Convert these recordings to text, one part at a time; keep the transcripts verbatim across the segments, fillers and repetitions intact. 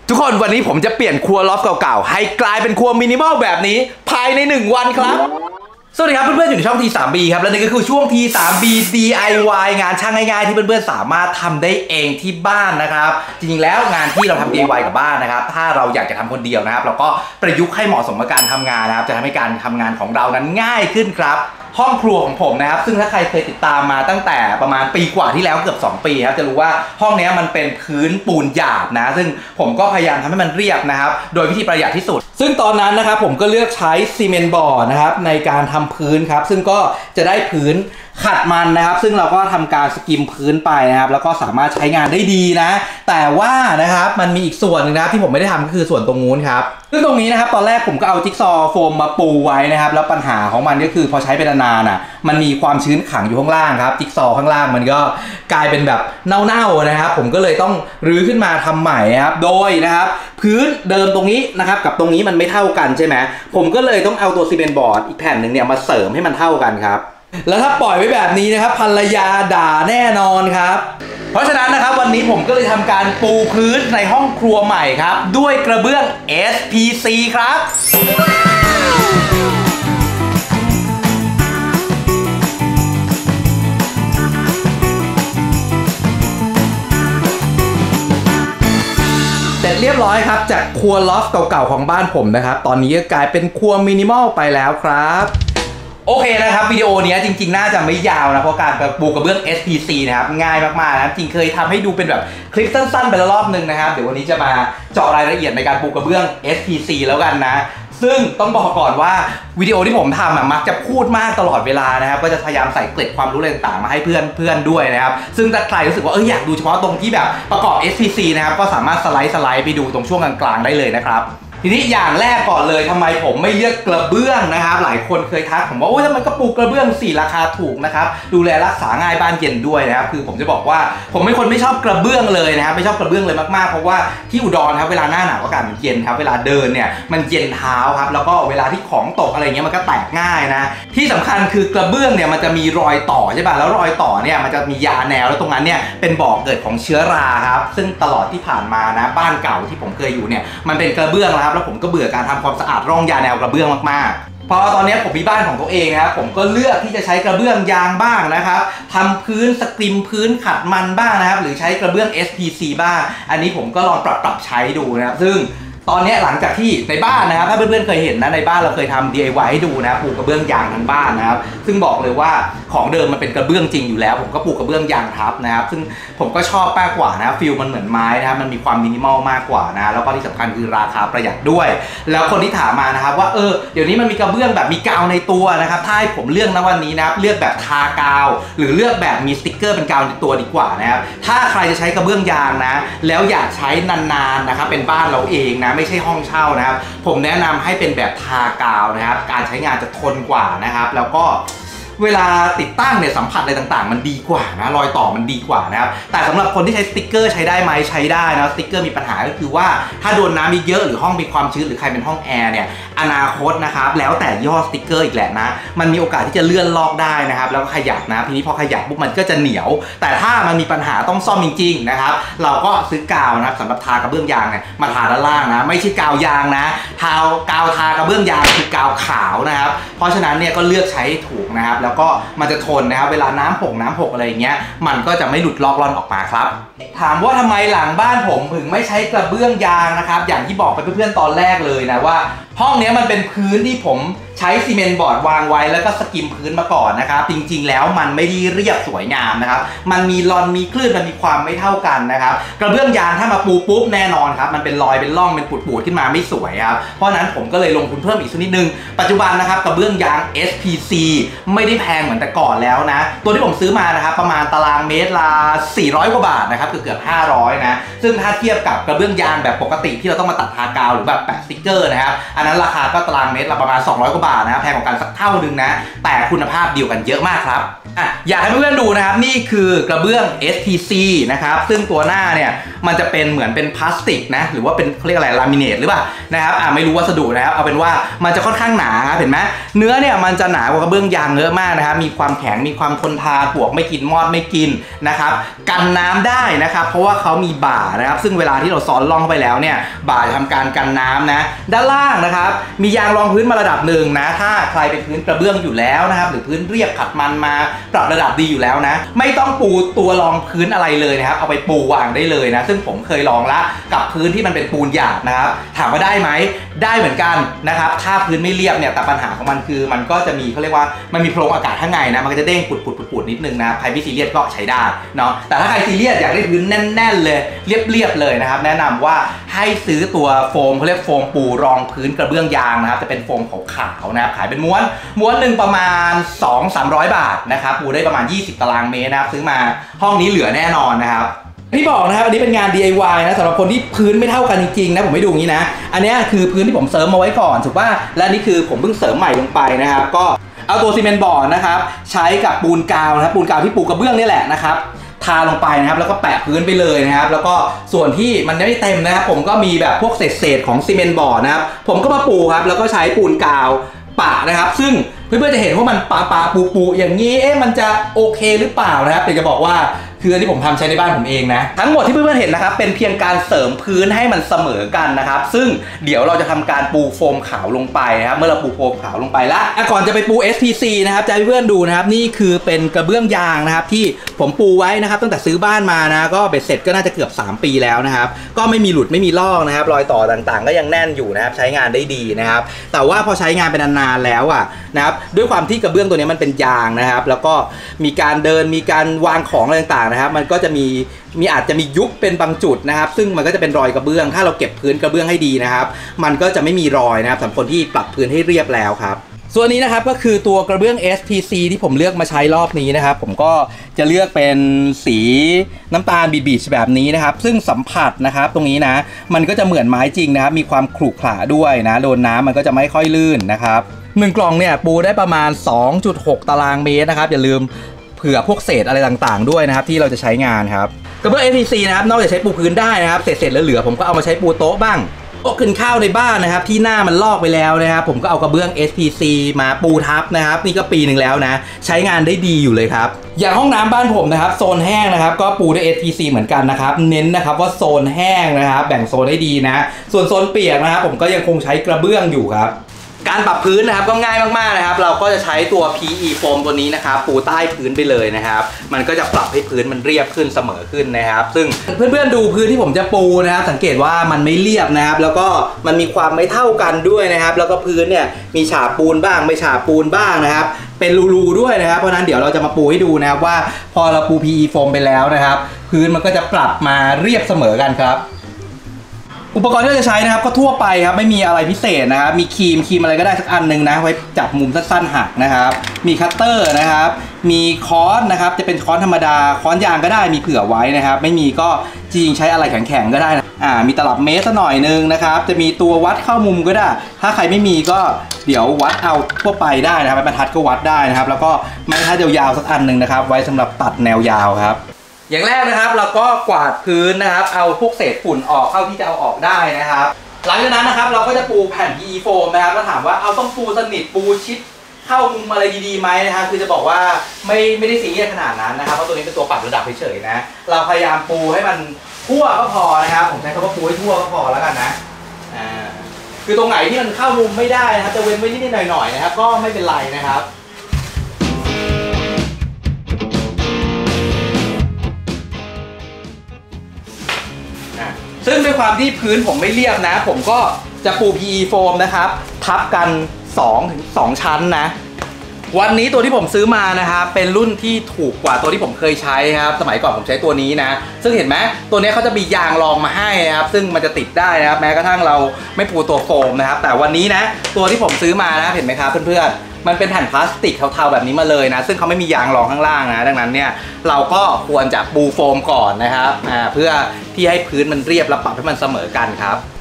ทุกคนวันนี้ผมจะเปลี่ยนครัวลอฟเก่าๆให้กลายเป็นครัวมินิมอลแบบนี้ภายในหนึ่งวันครับสวัสดีครับเพื่อนๆอยู่ในช่อง ที ทรี บี ครับและนี่ก็คือช่วง ที ทรี บี ดี ไอ วาย งานช่างง่ายๆที่เพื่อนๆสามารถทำได้เองที่บ้านนะครับจริงๆแล้วงานที่เราทำ ดี ไอ วาย กับบ้านนะครับถ้าเราอยากจะทำคนเดียวนะครับเราก็ประยุกต์ให้เหมาะสมกับการทำงานนะครับจะทำให้การทำงานของเรานั้นง่ายขึ้นครับห้องครัวของผมนะครับซึ่งถ้าใครเคยติดตามมาตั้งแต่ประมาณปีกว่าที่แล้วเกือบสองปีครับจะรู้ว่าห้องนี้มันเป็นพื้นปูนหยาบนะซึ่งผมก็พยายามทำให้มันเรียบนะครับโดยวิธีประหยัดที่สุดซึ่งตอนนั้นนะครับผมก็เลือกใช้ซีเมนต์บอร์ดนะครับในการทำพื้นครับซึ่งก็จะได้พื้นขัดมันนะครับซึ่งเราก็ทำการสกิมพื้นไปนะครับแล้วก็สามารถใช้งานได้ดีนะแต่ว่านะครับมันมีอีกส่วนหนึ่งนะครับที่ผมไม่ได้ทำก็คือส่วนตรงนู้นครับซึ่งตรงนี้นะครับตอนแรกผมก็เอาจิ๊กซอว์โฟมมาปูไว้นะครับแล้วปัญหาของมันก็คือพอใช้ไปนานๆอ่ะมันมีความชื้นขังอยู่ข้างล่างครับจิ๊กซอว์ข้างล่างมันก็กลายเป็นแบบเน่าๆนะครับผมก็เลยต้องรื้อขึ้นมาทำใหม่ครับโดยนะครับพื้นเดิมตรงนี้นะครับกับตรงนี้มันไม่เท่ากันใช่ไหมผมก็เลยต้องเอาตัวซีเมนต์บอร์ดอีกแผ่นหนึ่งเนี่ยมาเสริมให้มันเท่ากันครับแล้วถ้าปล่อยไว้แบบนี้นะครับภรรยาด่าแน่นอนครับเพราะฉะนั้นนะครับวันนี้ผมก็เลยทำการปูพื้นในห้องครัวใหม่ครับด้วยกระเบื้อง เอส พี ซี ครับเสร็จเรียบร้อยครับจากครัวลอฟเก่าๆของบ้านผมนะครับตอนนี้ก็กลายเป็นครัวมินิมอลไปแล้วครับโอเคนะครับวิดีโอนี้จริงๆน่าจะไม่ยาวนะเพราะการปูกระเบื้อง เอส พี ซี นะครับง่ายมากๆนะจริงเคยทำให้ดูเป็นแบบคลิปสั้นๆไปแล้วรอบนึงนะครับเดี๋ยววันนี้จะมาเจาะรายละเอียดในการปูกระเบื้อง เอส พี ซี แล้วกันนะซึ่งต้องบอกก่อนว่าวิดีโอที่ผมทำอ่ะมักจะพูดมากตลอดเวลานะครับก็จะพยายามใส่เกร็ดความรู้อะไรต่างๆมาให้เพื่อนเพื่อนด้วยนะครับซึ่งถ้าใครรู้สึกว่าเอออยากดูเฉพาะตรงที่แบบประกอบ เอส พี ซี นะครับก็สามารถสไลด์สไลด์ไปดูตรงช่วงกลางๆได้เลยนะครับทีนี้อย่างแรกก่อนเลยทำไมผมไม่เลือกกระเบื้องนะครับหลายคนเคยทักผมว่าโอ้ยทำไมก็ปูกระเบื้องสี่ราคาถูกนะครับดูแลรักษาง่ายบ้านเย็นด้วยนะครับคือผมจะบอกว่าผมเป็นคนไม่ชอบกระเบื้องเลยนะครับไม่ชอบกระเบื้องเลยมากๆเพราะว่าที่อุดรครับเวลาหน้าหนาวอากาศมันเย็นครับเวลาเดินเนี่ยมันเย็นเท้าครับแล้วก็เวลาที่ของตกอะไรเงี้ยมันก็แตกง่ายนะที่สำคัญคือกระเบื้องเนี่ยมันจะมีรอยต่อใช่ป่ะแล้วรอยต่อเนี่ยมันจะมียาแนวแล้วตรงนั้นเนี่ยเป็นบ่อเกิดของเชื้อราครับซึ่งตลอดที่ผ่านมานะบ้านเก่าที่ผมเคยอยู่เนี่ยมันเป็นกระเบื้องแล้วครับแล้วผมก็เบื่อการทำความสะอาดร่องยาแนวกระเบื้องมากๆพอตอนนี้ผมมีบ้านของตัวเองนะครับผมก็เลือกที่จะใช้กระเบื้องยางบ้างนะครับทำพื้นสกริมพื้นขัดมันบ้างนะครับหรือใช้กระเบื้อง เอส พี ซี บ้างอันนี้ผมก็ลองปรับปรับใช้ดูนะครับซึ่งตอนนี้หลังจากที่ในบ้านนะครับถ้าเพื่อนๆเคยเห็นนะในบ้านเราเคยทำ ดี ไอ วาย ให้ดูนะปลูกกระเบื้องยางทั้งบ้านนะครับซึ่งบอกเลยว่าของเดิมมันเป็นกระเบื้องจริงอยู่แล้วผมก็ปลูกกระเบื้องยางทับนะครับซึ่งผมก็ชอบมากกว่านะฟิลมันเหมือนไม้นะครับมันมีความมินิมอลมากกว่านะแล้วก็ที่สำคัญคือราคาประหยัดด้วยแล้วคนที่ถามมานะครับว่าเออเดี๋ยวนี้มันมีกระเบื้องแบบมีกาวในตัวนะครับถ้าให้ผมเลือกนะวันนี้นะครับเลือกแบบทากาวหรือเลือกแบบมีสติ๊กเกอร์เป็นกาวในตัวดีกว่านะครับถ้าใครจะใช้กระเบื้องยางนะแล้วอยากใช้นานๆนะครับเป็นบ้านเราเองนะไม่ใช่ห้องเช่านะครับผมแนะนำให้เป็นแบบทากาวนะครับการใช้งานจะทนกว่านะครับแล้วก็เวลาติดตั้งเนี่ยสัมผัสอะไรต่างๆมันดีกว่านะรอยต่อมันดีกว่านะครับแต่สำหรับคนที่ใช้สติ๊กเกอร์ใช้ได้ไหมใช้ได้นะสติ๊กเกอร์มีปัญหาก็คือว่าถ้าโดนน้ำเยอะหรือห้องมีความชื้นหรือใครเป็นห้องแอร์เนี่ยอนาคตนะครับแล้วแต่ย่อสติ๊กเกอร์อีกแหละนะมันมีโอกาสที่จะเลื่อนลอกได้นะครับแล้วก็ขยับนะทีนี้พอขยับปุ๊บมันก็จะเหนียวแต่ถ้ามันมีปัญหาต้องซ่อมจริงๆนะครับเราก็ซื้อกาวนะครับสำหรับทากระเบื้องยางเนี่ยมาทาด้านล่างนะไม่ใช่กาวยางนะทากาวทากระเบื้องยางคือกาวขาวนะครับเพราะฉะนั้นเนี่ยก็เลือกใช้ถูกนะครับแล้วก็มันจะทนนะครับเวลาน้ำหกน้ำหกอะไรอย่างเงี้ยมันก็จะไม่หลุดลอกล่อนออกมาครับถามว่าทำไมหลังบ้านผมถึงไม่ใช้กระเบื้องยางนะครับอย่างที่บอกไปเพื่อนๆตอนแรกเลยนะว่าห้องนี้มันเป็นพื้นที่ผมใช้ซีเมนต์บอร์ดวางไว้แล้วก็สกิมพื้นมาก่อนนะครับจริงๆแล้วมันไม่ได้เรียบสวยงามนะครับมันมีรอนมีคลื่นมันมีความไม่เท่ากันนะครับกระเบื้องยางถ้ามาปูปุ๊บแน่นอนครับมันเป็นรอยเป็นร่องเป็นปูดๆขึ้นมาไม่สวยครับเพราะนั้นผมก็เลยลงทุนเพิ่มอีกสักนิดนึงปัจจุบันนะครับกระเบื้องยาง เอส พี ซี ไม่ได้แพงเหมือนแต่ก่อนแล้วนะตัวที่ผมซื้อมานะครับประมาณตารางเมตรละสี่ร้อยกว่าบาทนะครับเกือบๆห้าร้อยนะซึ่งถ้าเทียบกับกระเบื้องยางแบบปกติที่เราต้องมาตัดทากาวหรือแบบแปะสติ๊กเกอร์นะครับอันนั้นราคาก็ตารางเมตรละประมาณสองร้อยกว่าบว่านะแพงกว่ากันสักเท่านึงนะแต่คุณภาพเดียวกันเยอะมากครับอ่ะอยากให้เพื่อนๆดูนะครับนี่คือกระเบื้อง เอส พี ซี นะครับซึ่งตัวหน้าเนี่ยมันจะเป็นเหมือนเป็นพลาสติกนะหรือว่าเป็นเขาเรียกอะไรลามิเนตหรือเปล่านะครับอ่ะไม่รู้วัสดุนะครับเอาเป็นว่ามันจะค่อนข้างหนาครับเห็นไหมเนื้อเนี่ยมันจะหนากว่ากระเบื้องยางเยอะมากนะครับมีความแข็งมีความทนทานปลวกไม่กินมอดไม่กินนะครับกันน้ำได้นะครับเพราะว่าเขามีบ่านะครับซึ่งเวลาที่เราซ้อนล่องเข้าไปแล้วเนี่ยบ่าจะทำการกันน้ำนะด้านล่างนะครับมียางรองพื้นมาระดับหนึ่งนะถ้าใครเป็นพื้นกระเบื้องอยู่แล้วนะครับหรือพื้นเรียบขัดมันมาปรับระดับดีอยู่แล้วนะไม่ต้องปูตัวรองพื้นอะไรเลยนะครับเอาไปปูวางได้เลยนะซึ่งผมเคยลองละกับพื้นที่มันเป็นปูนหยาบนะครับถามว่าได้ไหมได้เหมือนกันนะครับถ้าพื้นไม่เรียบเนี่ยแต่ปัญหาของมันคือมันก็จะมีเขาเรียกว่ามันมีโพรงอากาศข้างในนะมันก็จะเด้งปุดปุดปุดปุดนิดนึงนะใครไม่ซีเรียสก็ใช้ได้เนาะแต่ถ้าใครซีเรียสอยากได้พื้นแน่นๆเลยเรียบๆเลยนะครับแนะนำว่าให้ซื้อตัวโฟมเขาเรียกโฟมปูรองพื้นกระเบื้องยางนะครับจะเป็นโฟมขาวๆนะครับขายเป็นม้วนม้วนหนึ่งประมาณ สองถึงสามร้อย บาทนะครับปูได้ประมาณยี่สิบตารางเมตรนะครับซื้อมาห้องนี้เหลือแน่นอนนะครับที่บอกนะครับอันนี้เป็นงาน ดี ไอ วาย นะสำหรับคนที่พื้นไม่เท่ากันจริงๆนะผมไม่ดูอย่างนี้นะอันนี้คือพื้นที่ผมเสริมมาไว้ก่อนถูกป่ะและนี่คือผมเพิ่งเสริมใหม่ลงไปนะครับก็เอาตัวซีเมนต์บอร์ดนะครับใช้กับปูนกาวนะครับปูนกาวที่ปูกระเบื้องนี่แหละนะครับทาลงไปนะครับแล้วก็แปะพื้นไปเลยนะครับแล้วก็ส่วนที่มันไม่เต็มนะครับผมก็มีแบบพวกเศษๆของซีเมนต์บอร์ดนะครับผมก็มาปูครับแล้วก็ใช้ปูนกาวปะนะครับซึ่งเพื่อนๆจะเห็นว่ามันปาปาปูปูอย่างนี้เอ๊ะมันจะโอเคหรือเปล่านะครับแต่จะบอกว่าคืออันที่ผมทำใช้ในบ้านผมเองนะทั้งหมดที่เพื่อนๆเห็นนะครับเป็นเพียงการเสริมพื้นให้มันเสมอกันนะครับซึ่งเดี๋ยวเราจะทำการปูโฟมขาวลงไปนะครับเมื่อเราปูโฟมขาวลงไปแล้วก่อนจะไปปู เอส พี ซี นะครับจะให้เพื่อนๆดูนะครับนี่คือเป็นกระเบื้องยางนะครับที่ผมปูไว้นะครับตั้งแต่ซื้อบ้านมานะก็เบ็ดเสร็จก็น่าจะเกือบสามปีแล้วนะครับก็ไม่มีหลุดไม่มีลอกนะครับรอยต่อต่างๆก็ยังแน่นอยู่นะครับใช้งานได้ดีนะครับแต่ว่าพอใช้งานเป็นนานๆแล้วอ่ะนะครับด้วยความที่กระเบื้องตัวนี้มันเป็นยางนะครับแล้วก็มีการเดินมีการวางของอะไรต่างๆนะครับมันก็จะมีมีอาจจะมียุบเป็นบางจุดนะครับซึ่งมันก็จะเป็นรอยกระเบื้องถ้าเราเก็บพื้นกระเบื้องให้ดีนะครับมันก็จะไม่มีรอยนะครับสำหรับคนที่ปรับพื้นให้เรียบแล้วครับส่วนนี้นะครับก็คือตัวกระเบื้อง เอส พี ซี ที่ผมเลือกมาใช้รอบนี้นะครับผมก็จะเลือกเป็นสีน้ำตาลบีชแบบนี้นะครับซึ่งสัมผัสนะครับตรงนี้นะมันก็จะเหมือนไม้จริงนะครับมีความขรุขระด้วยนะโดนน้ำมันก็จะไม่ค่อยลื่นนะครับหนึ่งกล่องเนี่ยปูได้ประมาณ สองจุดหก ตารางเมตรนะครับอย่าลืมเผื่อพวกเศษอะไรต่างๆด้วยนะครับที่เราจะใช้งานครับกระเบื้อง เอส พี ซี นะครับนอกจากใช้ปูพื้นได้นะครับเศษๆเหลือๆผมก็เอามาใช้ปูโต๊ะบ้างโต๊ะกินข้าวในบ้านนะครับที่หน้ามันลอกไปแล้วนะครับผมก็เอากระเบื้อง เอส พี ซี มาปูทับนะครับนี่ก็ปีหนึ่งแล้วนะใช้งานได้ดีอยู่เลยครับอย่างห้องน้ำบ้านผมนะครับโซนแห้งนะครับก็ปูด้วย เอส พี ซี เหมือนกันนะครับเน้นนะครับว่าโซนแห้งนะครับแบ่งโซนให้ดีนะส่วนโซนเปียกนะครับผมก็ยังคงใช้กระเบื้องอยู่ครับการปรับพื้นนะครับก็ง่ายมากๆนะครับเราก็จะใช้ตัว พี อี โฟมตัวนี้นะครับปูใต้พื้นไปเลยนะครับมันก็จะปรับให้พื้นมันเรียบขึ้นเสมอขึ้นนะครับซึ่งเพื่อนๆดูพื้นที่ผมจะปูนะครับสังเกตว่ามันไม่เรียบนะครับแล้วก็มันมีความไม่เท่ากันด้วยนะครับแล้วก็พื้นเนี่ยมีฉาบปูนบ้างไม่ฉาบปูนบ้างนะครับเป็นรูๆด้วยนะครับเพราะนั้นเดี๋ยวเราจะมาปูให้ดูนะครับว่าพอเราปู พี อี โฟมไปแล้วนะครับพื้นมันก็จะปรับมาเรียบเสมอกันครับอุปกรณ์ที่เราจะใช้นะครับก็ทั่วไปครับไม่มีอะไรพิเศษนะครับมีครีมครีมอะไรก็ได้สักอันหนึ่งนะไว้จับมุมสั้นๆหักนะครับมีคัตเตอร์นะครับมีค้อนนะครับจะเป็นค้อนธรรมดาค้อนยางก็ได้มีเผื่อไว้นะครับไม่มีก็จริงใช้อะไรแข็งๆก็ได้นะอ่ามีตลับเมตรสักหน่อยนึงนะครับจะมีตัววัดเข้ามุมก็ได้ถ้าใครไม่มีก็เดี๋ยววัดเอาทั่วไปได้นะครับไม้บรรทัดก็วัดได้นะครับแล้วก็ไม้บรรทัดยาวๆสักอันหนึ่งนะครับไว้สำหรับตัดแนวยาวครับอย่างแรกนะครับเราก็กวาดพื้นนะครับเอาพวกเศษฝุ่นออกเท่าที่จะเอาออกได้นะครับหลังจากนั้นนะครับเราก็จะปูแผ่น พี อี โฟมนะครับแล้วถามว่าเอาต้องปูสนิทปูชิดเข้ามุมอะไรดีๆไหมนะครับคือจะบอกว่าไม่ไม่ได้ซีเรียสขนาดนั้นนะครับเพราะตัวนี้เป็นตัวปรับระดับเฉยๆนะเราพยายามปูให้มันทั่วก็พอนะครับผมใช้คำว่าปูให้ทั่วก็พอแล้วกันนะอ่าคือตรงไหนที่มันเข้ามุมไม่ได้นะครับจะเว้นไว้นิดๆหน่อยๆนะครับก็ไม่เป็นไรนะครับซึ่งด้วยความที่พื้นผมไม่เรียบนะผมก็จะปู พี อี โฟมนะครับทับกัน สองถึงสอง ชั้นนะวันนี้ตัวที่ผมซื้อมานะครับเป็นรุ่นที่ถูกกว่าตัวที่ผมเคยใช้ครับสมัยก่อนผมใช้ตัวนี้นะซึ่งเห็นไหมตัวนี้เขาจะมียางรองมาให้นะครับซึ่งมันจะติดได้นะครับแม้กระทั่งเราไม่ปูตัวโฟมนะครับแต่วันนี้นะตัวที่ผมซื้อมานะเห็นไหมครับเพื่อนๆมันเป็นแผ่นพลาสติกเทาๆแบบนี้มาเลยนะซึ่งเขาไม่มียางรองข้างล่างนะดังนั้นเนี่ยเราก็ควรจะปูโฟมก่อนนะครับอ่าเพื่อที่ให้พื้นมันเรียบและปรับให้มันเสมอกันครับ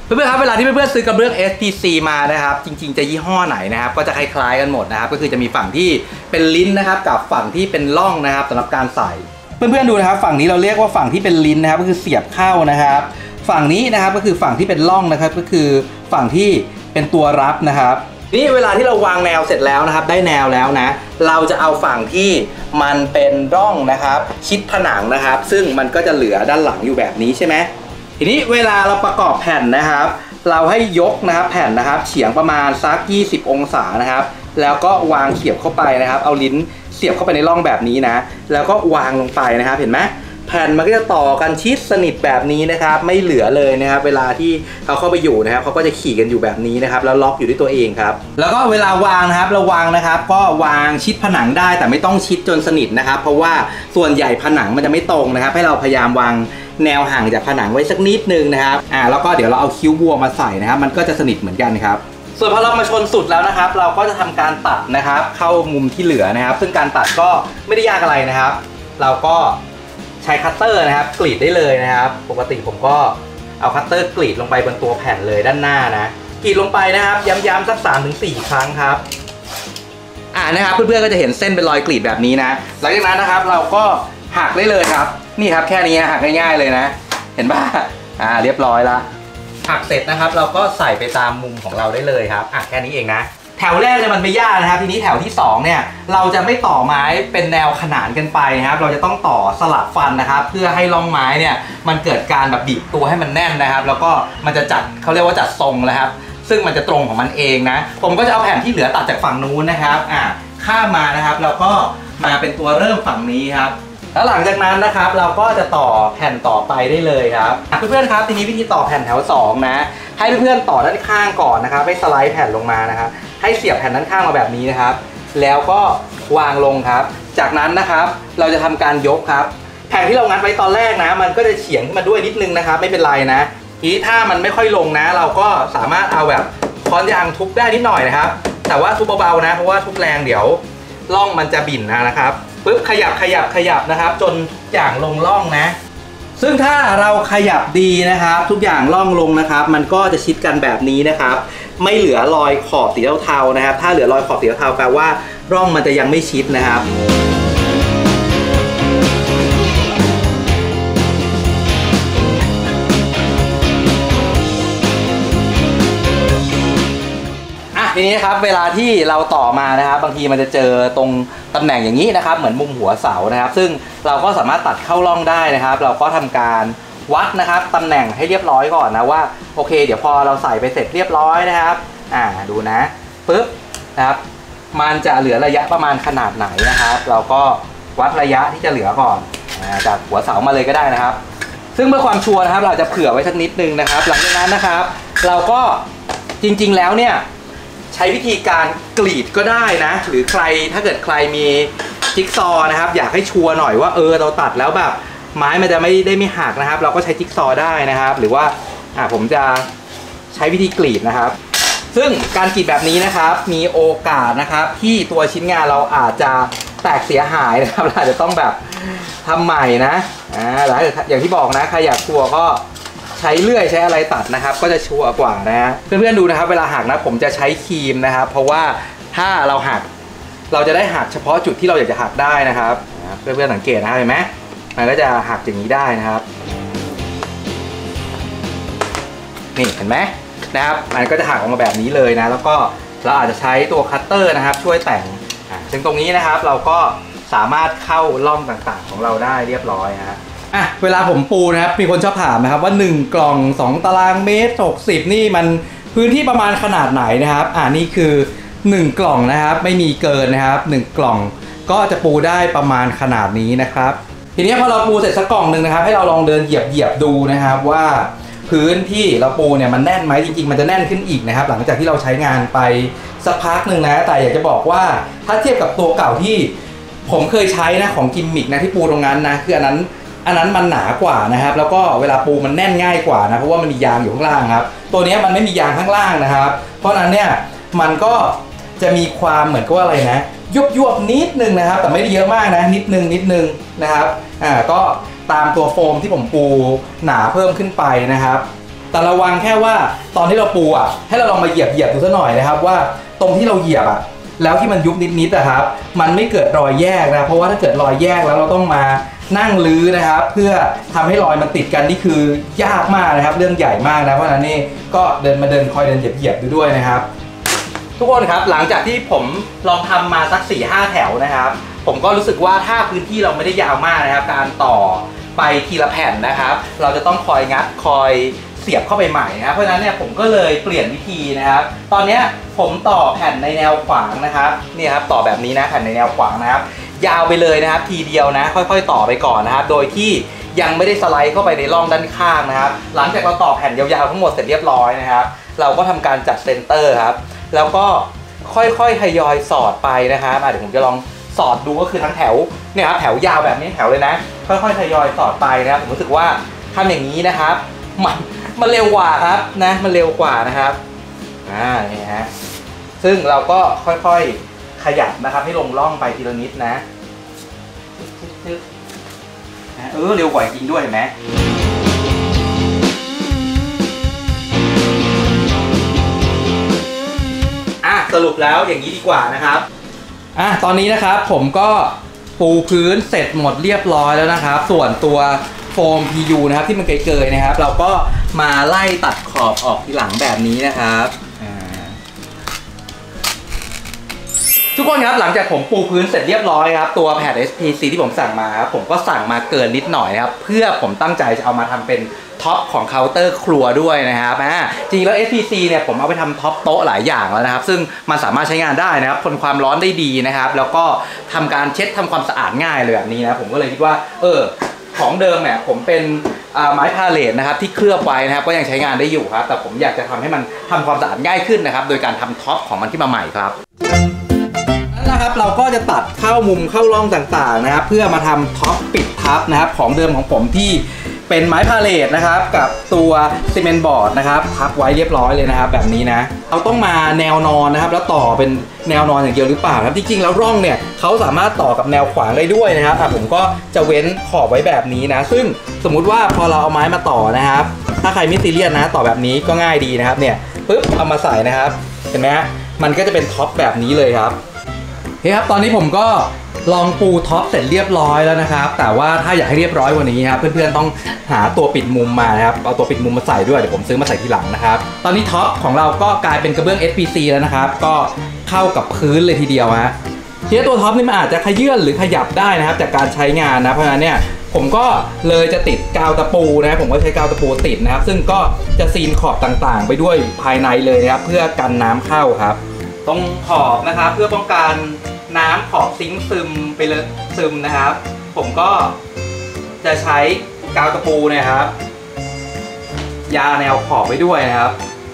เพื่อนๆครับเวลาที่เพื่อนๆซื้อกระเบื้อง เอส พี ซี มานะครับจริงๆจะยี่ห้อไหนนะครับก็จะคล้ายๆกันหมดนะครับก็คือจะมีฝั่งที่เป็นลิ้นนะครับกับฝั่งที่เป็นร่องนะครับสำหรับการใส่เพื่อนๆดูนะครับฝั่งนี้เราเรียกว่าฝั่งที่เป็นลิ้นนะครับก็คือเสียบเข้านะครับฝั่งนี้นะครับก็คือฝั่งที่เป็นร่องนะครับก็คือฝั่งที่เป็นตัวรับนะครับนี่เวลาที่เราวางแนวเสร็จแล้วนะครับได้แนวแล้วนะเราจะเอาฝั่งที่มันเป็นร่องนะครับชิดผนังนะครับซึ่งมันก็จะเหลือด้านหลังอยู่แบบนี้ใช่ไหมทีนี้เวลาเราประกอบแผ่นนะครับเราให้ยกนะครับแผ่นนะครับเฉียงประมาณสักยี่สิบองศานะครับแล้วก็วางเสียบเข้าไปนะครับเอาลิ้นเสียบเข้าไปในร่องแบบนี้นะแล้วก็วางลงไปนะครับเห็นไหมแผ่นมันก็จะต่อกันชิดสนิทแบบนี้นะครับไม่เหลือเลยนะครับเวลาที่เขาเข้าไปอยู่นะครับเขาก็จะขี่กันอยู่แบบนี้นะครับแล้วล็อกอยู่ด้วยตัวเองครับแล้วก็เวลาวางนะครับเราวางนะครับก็วางชิดผนังได้แต่ไม่ต้องชิดจนสนิทนะครับเพราะว่าส่วนใหญ่ผนังมันจะไม่ตรงนะครับให้เราพยายามวางแนวห่างจากผนังไว้สักนิดนึงนะครับอ่าแล้วก็เดี๋ยวเราเอาคิ้วบัวมาใส่นะครับมันก็จะสนิทเหมือนกันครับส่วนพอเรามาชนสุดแล้วนะครับเราก็จะทำการตัดนะครับเข้ามุมที่เหลือนะครับซึ่งการตัดก็ไม่ได้ยากอะไรนะครับเราก็ใช้คัตเตอร์นะครับกรีดได้เลยนะครับปกติผมก็เอาคัตเตอร์กรีดลงไปบนตัวแผ่นเลยด้านหน้านะกรีดลงไปนะครับย้ำๆสัก สามถึงสี่ ครั้งครับอ่านะครับเพื่อนๆก็จะเห็นเส้นเป็นรอยกรีดแบบนี้นะหลังจากนั้นนะครับเราก็หักได้เลยครับนี่ครับแค่นี้หักง่ายๆเลยนะเห็นป่ะอ่าเรียบร้อยละหักเสร็จนะครับเราก็ใส่ไปตามมุมของเราได้เลยครับอ่ะแค่นี้เองนะแถวแรกเนี่ยมันไม่ยากนะครับทีนี้แถวที่สองเนี่ยเราจะไม่ต่อไม้เป็นแนวขนานกันไปนะครับเราจะต้องต่อสลับฟันนะครับเพื่อให้ร่องไม้เนี่ยมันเกิดการแบบบีบตัวให้มันแน่นนะครับแล้วก็มันจะจัดเขาเรียกว่าจัดทรงนะครับซึ่งมันจะตรงของมันเองนะผมก็จะเอาแผ่นที่เหลือตัดจากฝั่งนู้นนะครับอ่ะข้ามมานะครับแล้วก็มาเป็นตัวเริ่มฝั่งนี้ครับแล้วหลังจากนั้นนะครับเราก็จะต่อแผ่นต่อไปได้เลยครับเพื่อนๆครับทีนี้วิธีต่อแผ่นแถวสองนะให้เพื่อนๆต่อด้านข้างก่อนนะครับให้สไลด์แผ่นลงมานะครับให้เสียบแผ่นด้านข้างมาแบบนี้นะครับแล้วก็วางลงครับจากนั้นนะครับเราจะทำการยกครับแผ่นที่เรางัดไว้ตอนแรกนะมันก็จะเฉียงขึ้นมาด้วยนิดนึงนะครับไม่เป็นไรนะทีนี้ถ้ามันไม่ค่อยลงนะเราก็สามารถเอาแบบค้อนยางทุบได้นิดหน่อยนะครับแต่ว่าทุบเบาๆนะเพราะว่าทุบแรงเดี๋ยวร่องมันจะบิ่นนะครับปึ๊บขยับขยับขยับนะครับจนทุกอย่างลงร่องนะซึ่งถ้าเราขยับดีนะครับทุกอย่างร่องลงนะครับมันก็จะชิดกันแบบนี้นะครับไม่เหลือรอยขอบสีเทาๆนะครับถ้าเหลือรอยขอบสีเทาๆแปลว่าร่องมันจะยังไม่ชิดนะครับทีนี้ครับเวลาที่เราต่อมานะครับบางทีมันจะเจอตรงตำแหน่งอย่างนี้นะครับเหมือนมุมหัวเสานะครับซึ่งเราก็สามารถตัดเข้าร่องได้นะครับเราก็ทำการวัดนะครับตำแหน่งให้เรียบร้อยก่อนนะว่าโอเคเดี๋ยวพอเราใส่ไปเสร็จเรียบร้อยนะครับอ่าดูนะปึ๊บนะครับมันจะเหลือระยะประมาณขนาดไหนนะครับเราก็วัดระยะที่จะเหลือก่อนจากหัวเสามาเลยก็ได้นะครับซึ่งเพื่อความชัวร์นะครับเราจะเผื่อไว้สักนิดนึงนะครับหลังจากนั้นนะครับเราก็จริงๆแล้วเนี่ยใช้วิธีการกรีดก็ได้นะหรือใครถ้าเกิดใครมีจิ๊กซอว์นะครับอยากให้ชัวร์หน่อยว่าเออเราตัดแล้วแบบไม้มันจะไม่ได้ไม่หักนะครับเราก็ใช้จิ๊กซอว์ได้นะครับหรือว่าอ่าผมจะใช้วิธีกรีดนะครับซึ่งการกรีดแบบนี้นะครับมีโอกาสนะครับที่ตัวชิ้นงานเราอาจจะแตกเสียหายนะครับเราอาจจะต้องแบบทำใหม่นะอ่าแล้วอย่างที่บอกนะใครอยากชัวร์ก็ใช้เลื่อยใช้อะไรตัดนะครับก็จะชัวร์กว่านะเพื่อนๆดูนะครับเวลาหักนะผมจะใช้ครีมนะครับเพราะว่าถ้าเราหักเราจะได้หักเฉพาะจุดที่เราอยากจะหักได้นะครับเพื่อนๆสังเกตนะเห็นไหมมันก็จะหักอย่างนี้ได้นะครับนี่เห็นไหมนะครับมันก็จะหักออกมาแบบนี้เลยนะแล้วก็เราอาจจะใช้ตัวคัตเตอร์นะครับช่วยแต่งซึ่งตรงนี้นะครับเราก็สามารถเข้าร่องต่างๆของเราได้เรียบร้อยนะอ่ะเวลาผมปูนะครับมีคนชอบถามนะครับว่าหนึ่งกล่องสองตารางเมตรหกสิบนี่มันพื้นที่ประมาณขนาดไหนนะครับอ่านี่คือหนึ่งกล่องนะครับไม่มีเกินนะครับหนึ่งกล่องก็จะปูได้ประมาณขนาดนี้นะครับทีนี้พอเราปูเสร็จสักกล่องหนึ่งนะครับให้เราลองเดินเหยียบเหยียบดูนะครับว่าพื้นที่เราปูเนี่ยมันแน่นไหมจริงๆมันจะแน่นขึ้นอีกนะครับหลังจากที่เราใช้งานไปสักพักหนึ่งนะแต่อยากจะบอกว่าถ้าเทียบกับตัวเก่าที่ผมเคยใช้นะของกิมมิกนะที่ปูตรงนั้นนะคืออันนั้นอันนั้นมันหนากว่านะครับแล้วก็เวลาปูมันแน่นง่ายกว่านะเพราะว่ามันมียางอยู่ข้างล่างครับตัวนี้มันไม่มียางข้างล่างนะครับเพราะนั้นเนี่ยมันก็จะมีความเหมือนกับว่าอะไรนะยุบยุบนิดนึงนะครับแต่ไม่ได้เยอะมากนะนิดนึงนิดนึงนะครับอ่าก็ตามตัวโฟมที่ผมปูหนาเพิ่มขึ้นไปนะครับแต่ระวังแค่ว่าตอนที่เราปูอ่ะให้เราลองมาเหยียบเหยียบดูสักหน่อยนะครับว่าตรงที่เราเหยียบอ่ะแล้วที่มันยุบนิดๆนะครับมันไม่เกิดรอยแยกนะเพราะว่าถ้าเกิดรอยแยกแล้วเราต้องมานั่งลื้อนะครับเพื่อทำให้รอยมันติดกันนี่คือยากมากนะครับเรื่องใหญ่มากนะเพราะฉะนั้นนี่ก็เดินมาเดินคอยเดินเหยียบๆดูด้วยนะครับทุกคนครับหลังจากที่ผมลองทำมาสัก สี่ห้า แถวนะครับผมก็รู้สึกว่าถ้าพื้นที่เราไม่ได้ยาวมากนะครับการต่อไปทีละแผ่นนะครับเราจะต้องคอยงัดคอยเสียบเข้าไปใหม่นะครับเพราะฉะนั้นเนี่ยผมก็เลยเปลี่ยนวิธีนะครับตอนนี้ผมต่อแผ่นในแนวขวางนะครับนี่ครับต่อแบบนี้นะแผ่นในแนวขวางนะครับยาวไปเลยนะครับทีเดียวนะค่อยๆต่อไปก่อนนะครับโดยที่ยังไม่ได้สไลด์เข้าไปในร่องด้านข้างนะครับหลังจากเราต่อแผ่นยาวๆทั้งหมดเสร็จเรียบร้อยนะครับเราก็ทำการจัดเซนเตอร์ครับแล้วก็ค่อยๆทยอยสอดไปนะครับเดี๋ยวผมจะลองสอดดูก็คือทั้งแถวเนี่ยครับแถวยาวแบบนี้แถวเลยนะค่อยๆทยอยสอดไปนะครับผมรู้สึกว่าทำอย่างนี้นะครับมันมันเร็วกว่าครับนะมันเร็วกว่านะครับอ่านี่ฮะซึ่งเราก็ค่อยๆขยับนะครับให้ลงร่องไปทีละนิดนะเออเร็วกว่าจริงด้วยเห็นไหมอ่ะสรุปแล้วอย่างนี้ดีกว่านะครับอ่ะตอนนี้นะครับผมก็ปูพื้นเสร็จหมดเรียบร้อยแล้วนะครับส่วนตัวโฟม พี ยู นะครับที่มันเกยๆนะครับเราก็มาไล่ตัดขอบออกทีหลังแบบนี้นะครับทุกคนครับหลังจากผมปูพื้นเสร็จเรียบร้อยครับตัวแผ่น เอส พี ซี ที่ผมสั่งมาครับผมก็สั่งมาเกินนิดหน่อยนะครับเพื่อผมตั้งใจจะเอามาทำเป็นท็อปของเคาน์เตอร์ครัวด้วยนะครับอ่าจริงแล้ว เอส พี ซี เนี่ยผมเอาไปทำท็อปโต๊ะหลายอย่างแล้วนะครับซึ่งมันสามารถใช้งานได้นะครับทนความร้อนได้ดีนะครับแล้วก็ทำการเช็ดทำความสะอาดง่ายเลยแบบนี้นะผมก็เลยคิดว่าเออของเดิมเนี่ยผมเป็นไม้พาเลทนะครับที่เคลือบไว้นะครับก็ยังใช้งานได้อยู่ครับแต่ผมอยากจะทำให้มันทำความสะอาดง่ายขึ้นนะครับโดยการทำท็อปของมันที่มาใหม่ครับนั่นแหละครับเราก็จะตัดเข้ามุมเข้าร่องต่างๆนะครับเพื่อมาทำท็อปปิดทับนะครับของเดิมของผมที่เป็นไม้พาเลทนะครับกับตัวซีเมนต์บอร์ดนะครับทับไว้เรียบร้อยเลยนะครับแบบนี้นะเราต้องมาแนวนอนนะครับแล้วต่อเป็นแนวนอนอย่างเดียวหรือเปล่าครับจริงๆแล้วร่องเนี่ยเขาสามารถต่อกับแนวขวางได้ด้วยนะครับผมก็จะเว้นขอบไว้แบบนี้นะซึ่งสมมุติว่าพอเราเอาไม้มาต่อนะครับถ้าใครไม่ซีเรียสนะต่อแบบนี้ก็ง่ายดีนะครับเนี่ยปึ๊บเอามาใส่นะครับเห็นไหมฮะมันก็จะเป็นท็อปแบบนี้เลยครับเฮ้ยครับตอนนี้ผมก็ลองปูท็อปเสร็จเรียบร้อยแล้วนะครับแต่ว่าถ้าอยากให้เรียบร้อยกว่านี้ครับเพื่อนๆต้องหาตัวปิดมุมมานะครับเอาตัวปิดมุมมาใส่ด้วยเดี๋ยวผมซื้อมาใส่ทีหลังนะครับตอนนี้ท็อปของเราก็กลายเป็นกระเบื้อง เอส พี ซี แล้วนะครับก็เข้ากับพื้นเลยทีเดียวฮะทีนี้ตัวท็อปนี่มันอาจจะขยื่นหรือขยับได้นะครับจากการใช้งานนะเพราะฉะนั้นเนี่ยผมก็เลยจะติดกาวตะปูนะผมก็ใช้กาวตะปูติดนะครับซึ่งก็จะซีนขอบต่างๆไปด้วยภายในเลยนะครับเพื่อกันน้ำเข้าครับตรงขอบนะครับเพื่อป้องกันน้ำขอบซิงค์ซึมไปเลยซึมนะครับผมก็จะใช้กาวตะปูนะครับยาแนวขอบไปด้วยนะครับ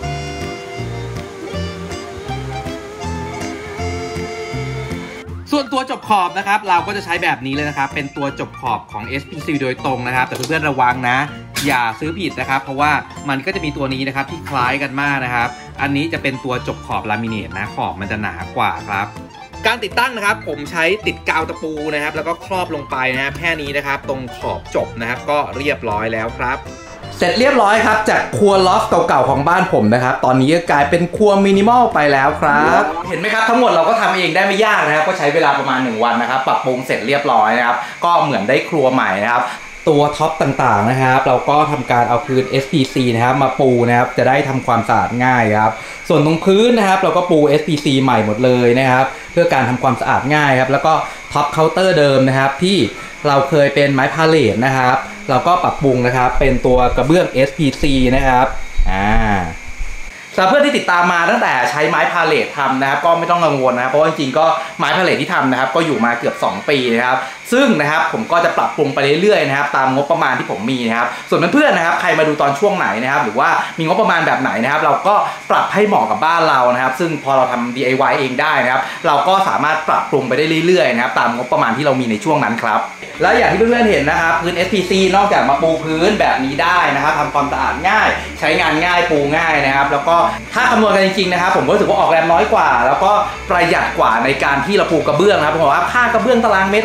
ส่วนตัวจบขอบนะครับเราก็จะใช้แบบนี้เลยนะครับเป็นตัวจบขอบของ เอส พี ซี โดยตรงนะครับแต่เพื่อนๆระวังนะอย่าซื้อผิดนะครับเพราะว่ามันก็จะมีตัวนี้นะครับที่คล้ายกันมากนะครับอันนี้จะเป็นตัวจบขอบลามิเนตนะขอบมันจะหนากว่าครับการติดตั้งนะครับผมใช้ติดกาวตะปูนะครับแล้วก็ครอบลงไปนะครับแค่นี้นะครับตรงขอบจบนะครับก็เรียบร้อยแล้วครับเสร็จเรียบร้อยครับจากครัวลอฟเก่าๆของบ้านผมนะครับตอนนี้กลายเป็นครัวมินิมอลไปแล้วครับเห็นไหมครับทั้งหมดเราก็ทำเองได้ไม่ยากนะครับก็ใช้เวลาประมาณหนึ่งวันนะครับปรับปรุงเสร็จเรียบร้อยนะครับก็เหมือนได้ครัวใหม่นะครับตัวท็อปต่างๆนะครับเราก็ทำการเอาพื้น เอส พี ซี นะครับมาปูนะครับจะได้ทำความสะอาดง่ายครับส่วนตรงพื้นนะครับเราก็ปู เอส พี ซี ใหม่หมดเลยนะครับเพื่อการทำความสะอาดง่ายครับแล้วก็ท็อปเคาน์เตอร์เดิมนะครับที่เราเคยเป็นไม้พาเลทนะครับเราก็ปรับปรุงนะครับเป็นตัวกระเบื้อง เอส พี ซี นะครับอ่าสำหรับเพื่อนที่ติดตามมาตั้งแต่ใช้ไม้พาเลททำนะครับก็ไม่ต้องกังวลนะครับเพราะจริงๆก็ไม้พาเลทที่ทำนะครับก็อยู่มาเกือบสองปีนะครับซึ่งนะครับผมก็จะปรับปรุงไปเรื่อยๆนะครับตามงบประมาณที่ผมมีนะครับส่วนเพื่อนๆนะครับใครมาดูตอนช่วงไหนนะครับหรือว่ามีงบประมาณแบบไหนนะครับเราก็ปรับให้เหมาะกับบ้านเรานะครับซึ่งพอเราทำ ดี ไอ วาย เองได้นะครับเราก็สามารถปรับปรุงไปได้เรื่อยๆนะครับตามงบประมาณที่เรามีในช่วงนั้นครับและอย่างที่เพื่อนๆเห็นนะครับพื้น เอส พี ซี นอกจากมาปูพื้นแบบนี้ได้นะครับทำความสะอาดง่ายใช้งานง่ายปูง่ายนะครับแล้วก็ถ้าคำนวณกันจริงๆนะครับผมก็รู้สึกว่าออกแรงน้อยกว่าแล้วก็ประหยัดกว่าในการที่เราปูกระเบื้องนะครับผมว่าค่ากระเบื้องตารางเมตรละสองร้อยกว่า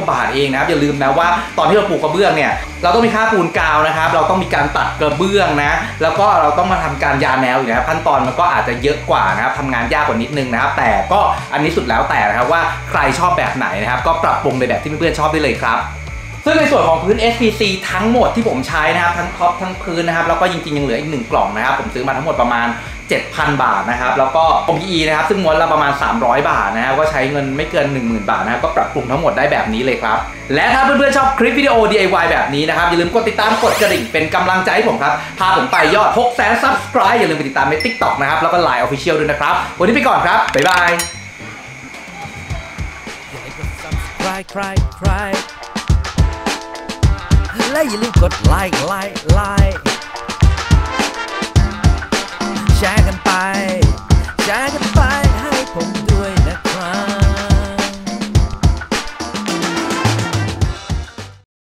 ว่าบาทเองนะครับอย่าลืมนะว่าตอนที่เราปูกระเบื้องเนี่ยเราต้องมีค่าปูนกาวนะครับเราต้องมีการตัดกระเบื้องนะแล้วก็เราต้องมาทำการยาแนวอยู่นะครับขั้นตอนมันก็อาจจะเยอะกว่านะครับทำงานยากกว่านิดนึงนะครับแต่ก็อันนี้สุดแล้วแต่นะครับว่าใครชอบแบบไหนนะครับก็ปรับปรุงในแบบที่เพื่อนๆชอบได้เลยครับซึ่งในส่วนของพื้น เอส พี ซี ทั้งหมดที่ผมใช้นะครับทั้งท็อปทั้งพื้นนะครับแล้วก็จริงๆยังเหลืออีกหนึ่งกล่องนะครับผมซื้อมาทั้งหมดประมาณ เจ็ดพัน บาทนะครับแล้วก็ พี อี นะครับซึ่งม้วนละประมาณสามร้อยบาทนะครับก็ใช้เงินไม่เกิน หนึ่งหมื่น บาทนะครับก็ปรับปรุงทั้งหมดได้แบบนี้เลยครับและถ้าเพื่อนๆชอบคลิปวิดีโอ ดี ไอ วาย แบบนี้นะครับอย่าลืมกดติดตามกดกระดิ่งเป็นกำลังใจให้ผมครับพาผมไปยอด หกแสน ซับสไครบ์ อย่าลืมไปติดตามใน ติ๊กต็อก นะครับแล้วก็ ไลน์ Official ด้วยนะครับวันนี้ไปก่อนครับบ๊ายบายและอย่าลืมกดไลค์ไลค์ไลค์แชร์กันไปแชร์กันไปให้ผมด้วยนะครับ